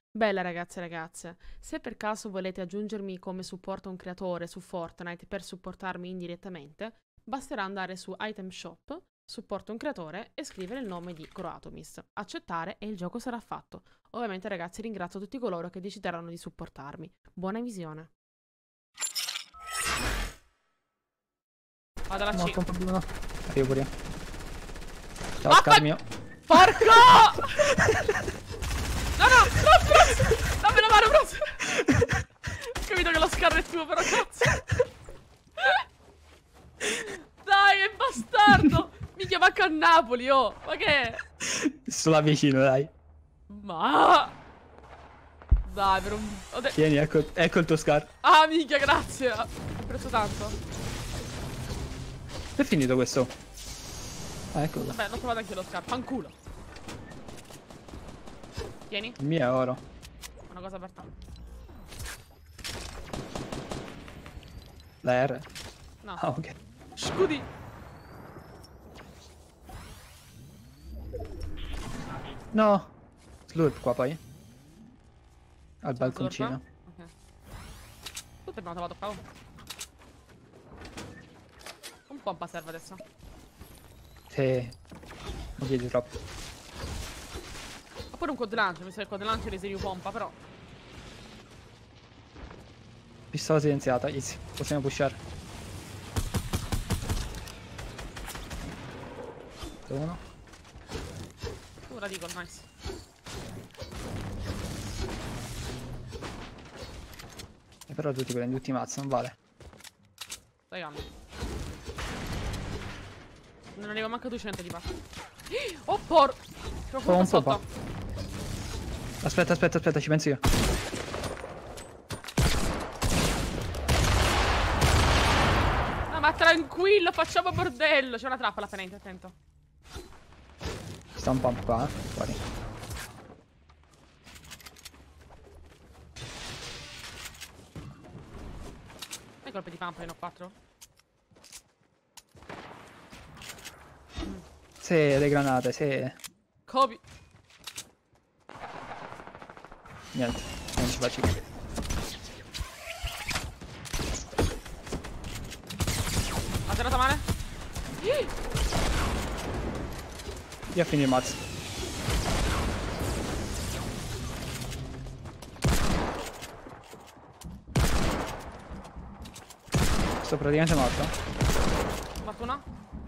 Bella ragazze e ragazze, se per caso volete aggiungermi come supporto un creatore su Fortnite per supportarmi indirettamente, basterà andare su Item Shop, supporto un creatore e scrivere il nome di Croatomis, accettare e il gioco sarà fatto. Ovviamente ragazzi ringrazio tutti coloro che decideranno di supportarmi. Buona visione. Vado alla C. Molto un problema. Arrivo pure io. Ciao, Vaffa- Scar mio. Porco! No, no, no, Bros! Dammi la mano, Bros! Ho capito che lo scarro è tuo, però cazzo! Dai, è bastardo! Minchia, manca a Napoli, oh! Ma che è? Solo vicino, dai. Ma... Dai, per un... Tieni, ecco il tuo Scar. Ah, minchia, grazie! Ho preso tanto. È finito questo. Ah, eccolo. Vabbè, l'ho trovato anche lo scarpo. Fanculo. Tieni. Il mio è oro. Una cosa aperta. La R. No. Ah, ok. Scudi! No. Slurp qua poi. Al balconcino. Ok. Tu ti abbiamo trovato qua. Un pompa serve adesso. Sì. Non chiedi troppo. Ho pure un quad launcher, mi sa che il quad launcher è serio pompa, però. Pistola silenziata, easy. Possiamo pushare. Uno. Tu la dico, nice. E però tu ti prendi tutti i mazzi, non vale. Dai, calma. Non arriva manco a 200 di fatto. Oh, por... Oh, un po'. Aspetta, ci penso io. No, ma tranquillo, facciamo bordello. C'è una trappola appena, attento. Sta un pump qua, fuori. Hai colpi di pump, ne ho 4. Sì, le granate, sì. Kobe. Niente, non ci faccio più. Ha tirato male? Io ho finito il mazzo. Sto praticamente morto. Ho fatto una.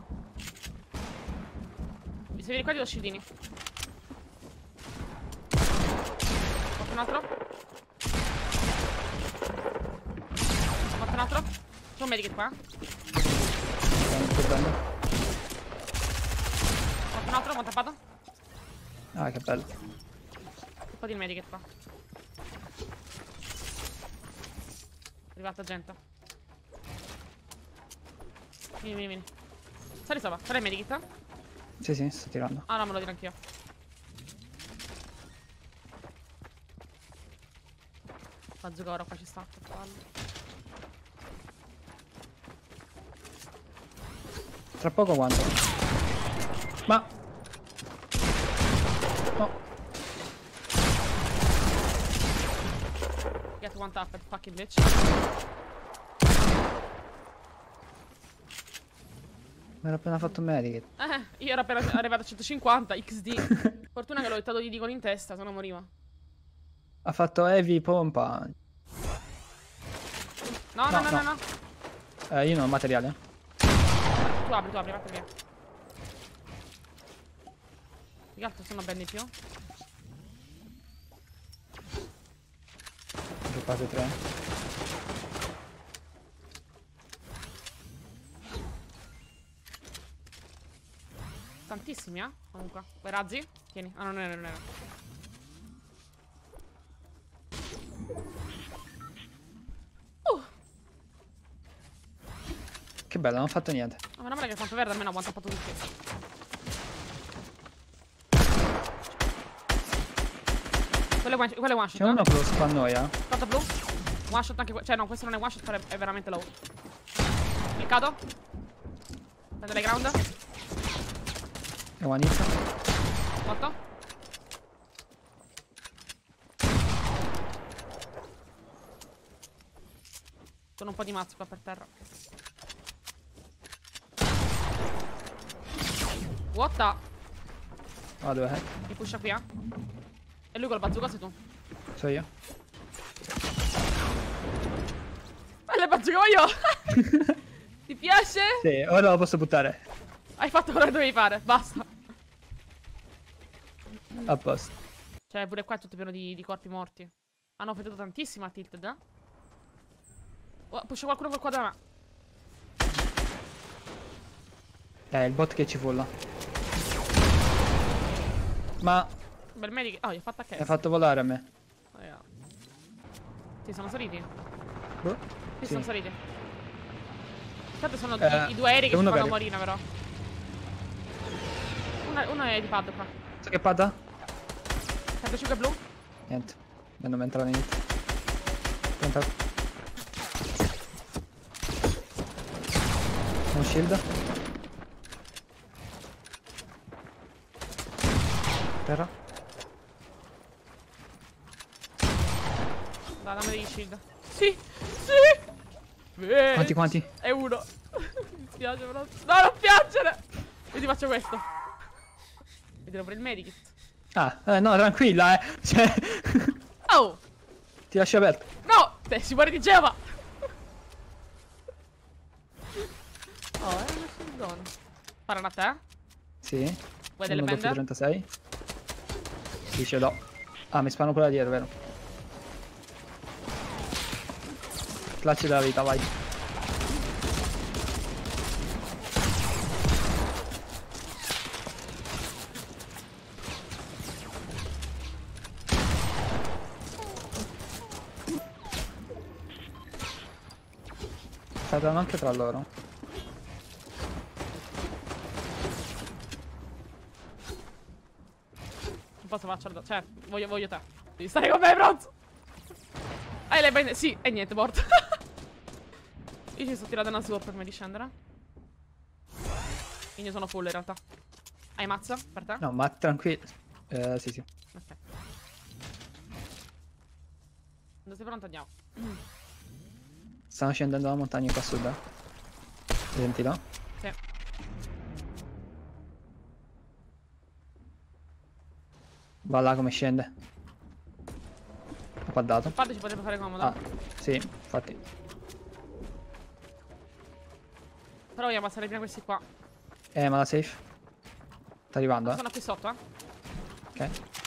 Mi serve qua di oscidini. Ho fatto un altro. Ho fatto un altro. C'è un medikit qua. Sto prendendo. Ho fatto un altro, ho tappato. Ah, che bello. Un po' di medikit qua. È arrivata gente. Vieni. Sali sopra, sali il medikit. Sì, sto tirando. Ah no, me lo dirò anch'io. Bazooka ora qua ci sta. Tra poco quanto? Ma... No. Get one tap, fucking bitch. Mi ero appena fatto un medikit. Io ero appena arrivato a 150 XD. Fortuna che l'ho hittato di Deacon in testa, se no moriva. Ha fatto heavy pompa. No. Io non ho materiale. Tu apri, vai via. Che altro sono ben di più? Ho fase 3. Tantissimi, comunque. Vuoi razzi? Tieni. Ah, non era. Che bello, non ho fatto niente. Ma meno male che quanto verde almeno aguanta un po' tutti. Quelle one shot. C'è uno che lo spannoia. Porta blu. One shot anche cioè no, questo non è one shot, però è veramente low. Cliccato. Prende le ground. E one hit. Morto. Sono un po' di mazzo qua per terra. What the? Ah, dov'è? Mi pusha qui, eh? E lui col bazooka sei tu. So io. Le bazooka io! Ti piace? Sì, ora lo posso buttare. Hai fatto quello che dovevi fare, basta. A posto. Cioè, pure qua è tutto pieno di corpi morti. Hanno feddato tantissimo a Tilted, eh? Oh, pusha qualcuno qua da me. Il bot che ci fulla. Ma Bel medic. Oh, gli ho fatto a mi ha cazzo. fatto volare a me. Sì, sono saliti? Boh. Sì, Sì. sono saliti. Tanto sono i 2 c'è aerei che ci uno fanno che- morire, però. Uno è di pad qua. So che padda? 105 blu. Niente. Non entra niente. Pronto? Un shield. Terra. Dai, dammi degli shield. Sì! Sì! Quanti? È uno. Mi spiace, però. No, non piangere! Io ti faccio questo. Vedremo pure il medikit. Ah, no, tranquilla, Cioè, Oh! ti lascio aperto. No! Te, si muore di gema! Oh, è una shieldone. Parano a te? Sì. Vuoi delle Uno bende? 36. Sì, ce l'ho. Ah, mi spano quella dietro, vero? Clutch della vita, vai. Stanno anche tra loro. Non posso farcela. Cioè, voglio te. Devi stare con me, bronzo. Hai le bende. Sì, e niente, morto. Io ci sto tirando una sword prima di scendere. Quindi io sono full in realtà. Hai mazza per te? No, ma tranquillo. Sì, sì. Ok. Quando sei pronto andiamo. Stanno scendendo la montagna qua a sud. Senti, no? Sì. Va là come scende. Ho paddato. Padre ci potrebbe fare comodo. Ah, sì, infatti. Però vogliamo passare prima questi qua. Ma la safe? Sta arrivando, Sono qui sotto, Ok.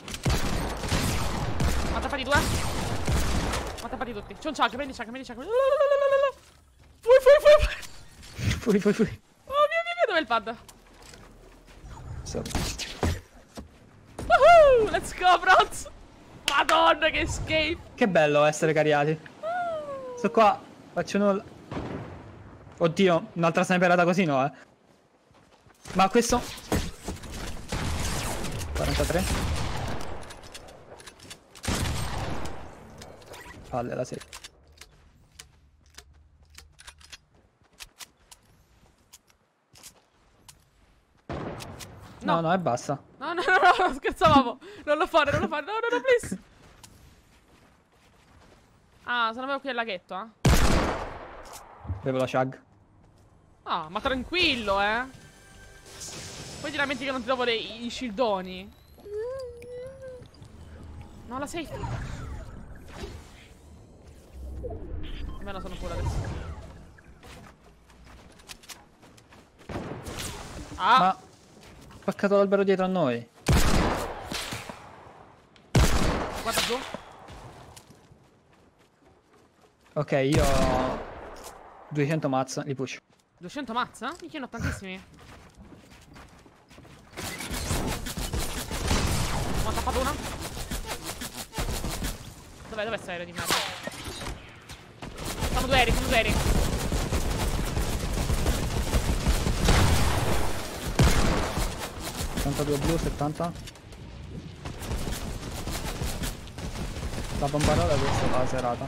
Ma tappati due. Ma tappati tutti. C'è un chunk, prendi chunk, prendi chunk. Fuori. Fuori. Oh mio, dov'è il pad? So. Woohoo! Let's go, bros! Madonna, che escape! Che bello essere cariati. Sto qua, faccio nulla. Oddio, un'altra sniperata così no, Ma questo 43. Palle la safe. No, e basta. No, scherzavamo. Non lo fare. No, please. Ah, sono avevo qui il laghetto, Avevo la shag. Ah, ma tranquillo, Poi ti lamenti che non ti trovo i shieldoni. No, la safe. Almeno sono fuori adesso. Ah! Ma ho spaccato l'albero dietro a noi. Guarda giù. Ok, io ho 200 mazza, li push. 200 mazza? Minchia, ne ho tantissimi. Ho tappato una. Dov'è sta aereo di merda? Sono due aerei. 72 blu, 70. La bombarola questa è la serata.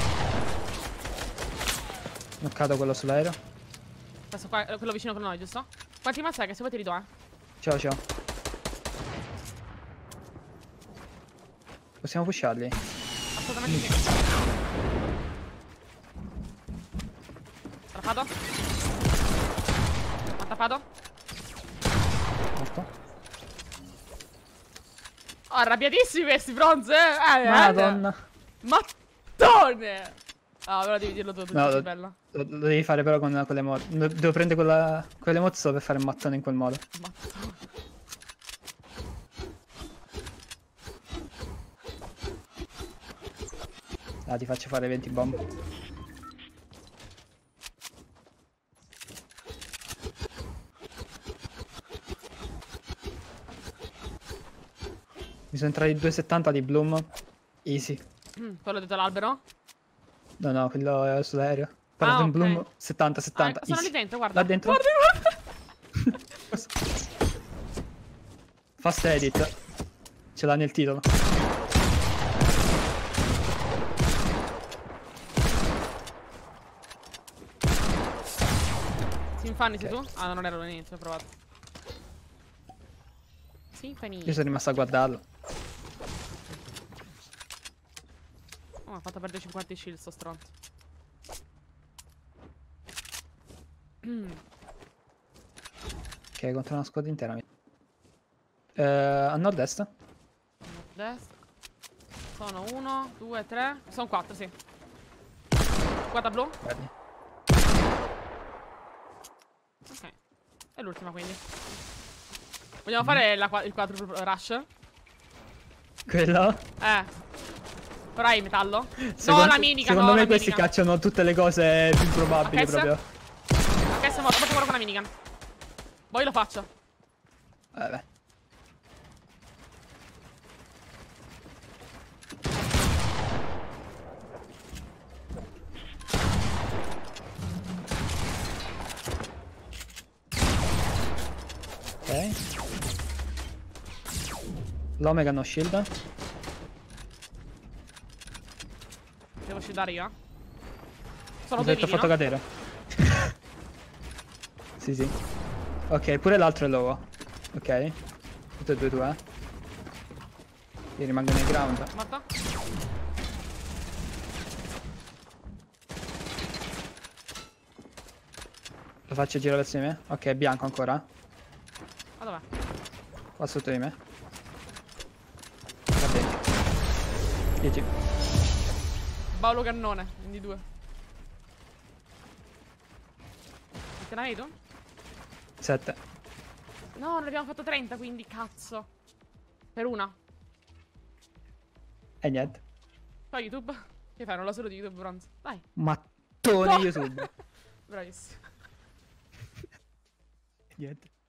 Knoccato quello sull'aereo. Questo qua, quello vicino con noi, giusto? Quanti mazza è che se vuoi te li do, Ciao. Possiamo pusharli? Assolutamente sì. Tappato. Ha tappato. Morto. Oh, arrabbiatissimi questi bronze, Madonna. Mattone! Ah, però devi dirlo tu, No, è bella. lo devi fare però con le mod. Devo prendere quelle mod solo per fare il mattone in quel modo. Mattone. Ah, ti faccio fare 20 bomb. Mi sono entrati 270 di Bloom. Easy. Quello dietro l'albero? No, no, quello è sull'aereo. Però Ah, un ok. Bloom 70-70. Sono easy. lì dentro, guarda. Là dentro? Guarda. Fast edit. Ce l'ha nel titolo. Sinfani sei tu? Ah, non ero all'inizio, ho provato. Sinfani. Io sono rimasto a guardarlo. Oh, mi ha fatto perdere 50 shield sto stronzo. Ok, contro una squadra intera. A nord-est. Nord-est. Sono 1, 2, 3. Sono 4, sì. Guarda blu. Guardi. Ok. È l'ultima quindi. Vogliamo fare il 4 rush? Quello? Però hai metallo? Secondo, No, la miniga, secondo no, me la questi minigun. cacciano tutte le cose più probabili Ok, proprio. Ok, siamo morto, faccio con la minigun. Poi lo faccio. Vabbè. Ok. L'Omega no shield. Devo shieldare io? Sono Ho due detto vivi, fatto no? cadere. Sì, sì. Ok, pure l'altro è low. Ok. Tutte e due tu, Io rimango nei ground. Morto? Lo faccio girare verso di me. Ok, bianco ancora. Ma dov'è? Qua sotto di me. Va bene. 10. Paolo Cannone, quindi 2. Te ne avevi tu? 7. No, non abbiamo fatto 30, quindi cazzo. Per una. E niente. Fai YouTube? Che fai? Non la solo di YouTube, bronzo. Dai. Mattone No. YouTube. Bravissimo. Niente.